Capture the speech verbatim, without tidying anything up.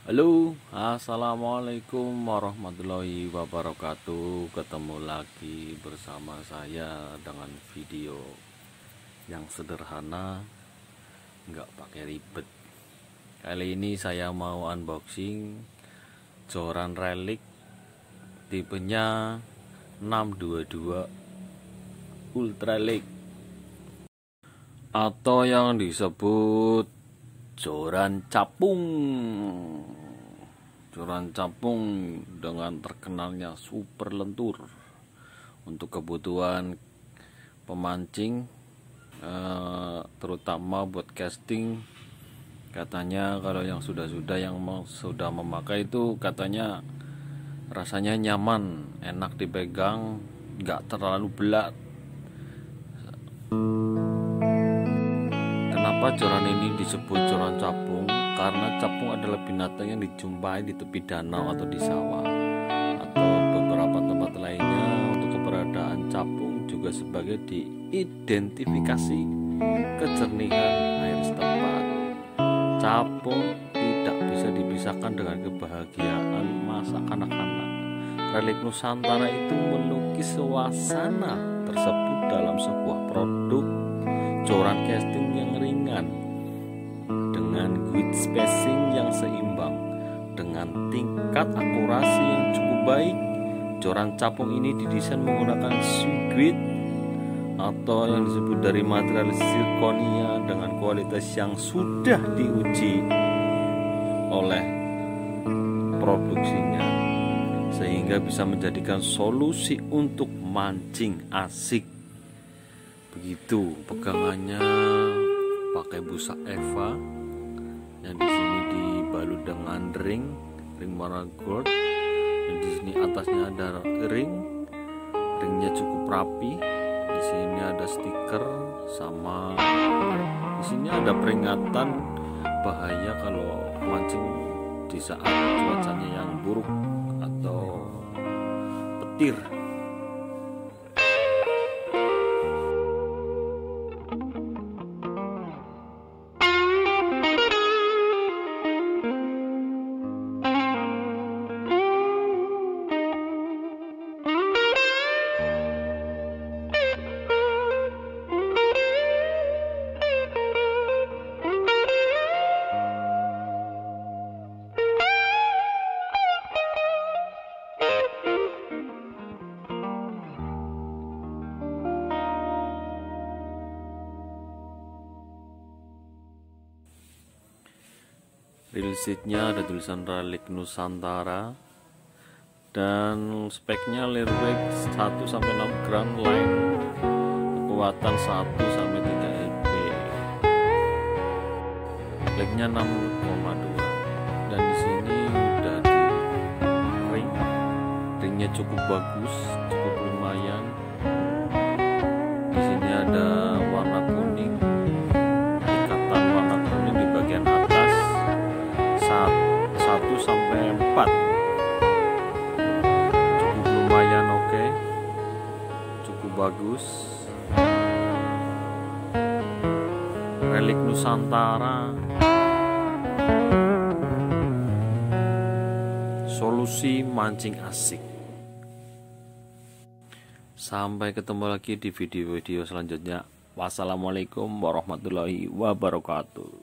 Halo, assalamualaikum warahmatullahi wabarakatuh. Ketemu lagi bersama saya dengan video yang sederhana, nggak pakai ribet. Kali ini saya mau unboxing joran relik tipenya enam dua dua Ultralight atau yang disebut joran capung. Joran capung dengan terkenalnya super lentur untuk kebutuhan pemancing, eh, terutama buat casting. Katanya kalau yang sudah-sudah yang sudah memakai itu katanya rasanya nyaman, enak dipegang, nggak terlalu berat. Kenapa joran ini disebut joran capung? Karena capung adalah binatang yang dijumpai di tepi danau atau di sawah atau beberapa tempat lainnya. Untuk keberadaan capung juga sebagai diidentifikasi kejernihan air setempat. Capung tidak bisa dipisahkan dengan kebahagiaan masa kanak-kanak. Relik Nusantara itu melukis suasana tersebut dalam sebuah produk joran casting yang ringan dengan grid spacing yang seimbang dengan tingkat akurasi yang cukup baik. Joran capung ini didesain menggunakan grid atau yang disebut dari material zirconia dengan kualitas yang sudah diuji oleh produksinya, sehingga bisa menjadikan solusi untuk mancing asik. Begitu pegangannya, pakai busa Eva yang di sini dibalut dengan ring ring warna gold, dan di sini atasnya ada ring ringnya cukup rapi. Di sini ada stiker sama di sini ada peringatan bahaya kalau mancing di saat cuacanya yang buruk atau petir. Reel sheetnya ada tulisan Relik Nusantara dan speknya learweight satu sampai enam gram, line kekuatan satu sampai tiga L P, legnya enam koma dua, dan di sini udah di ring ringnya cukup bagus, cukup lumayan. Di sini ada warna kuning, ikatan warna kuning di bagian atas satu sampai empat, cukup lumayan, oke okay. Cukup bagus. Relik Nusantara, solusi mancing asik. Sampai ketemu lagi di video-video selanjutnya. Wassalamualaikum warahmatullahi wabarakatuh.